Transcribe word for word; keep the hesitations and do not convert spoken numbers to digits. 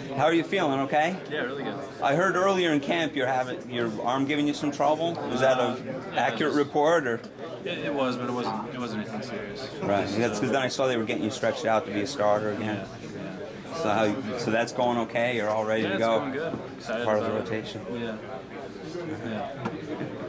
How are you feeling? Okay. Yeah, really good. I heard earlier in camp you're having your arm giving you some trouble. Was that Uh, an yeah, accurate it was- report or? It, it was, but it wasn't. It wasn't anything serious. Right. That's because then I saw they were getting you stretched out to be a starter again. Yeah. yeah. So how? So that's going okay. You're all ready Yeah, to it's go. going good. Excited Part of the about it. rotation. Yeah. Yeah.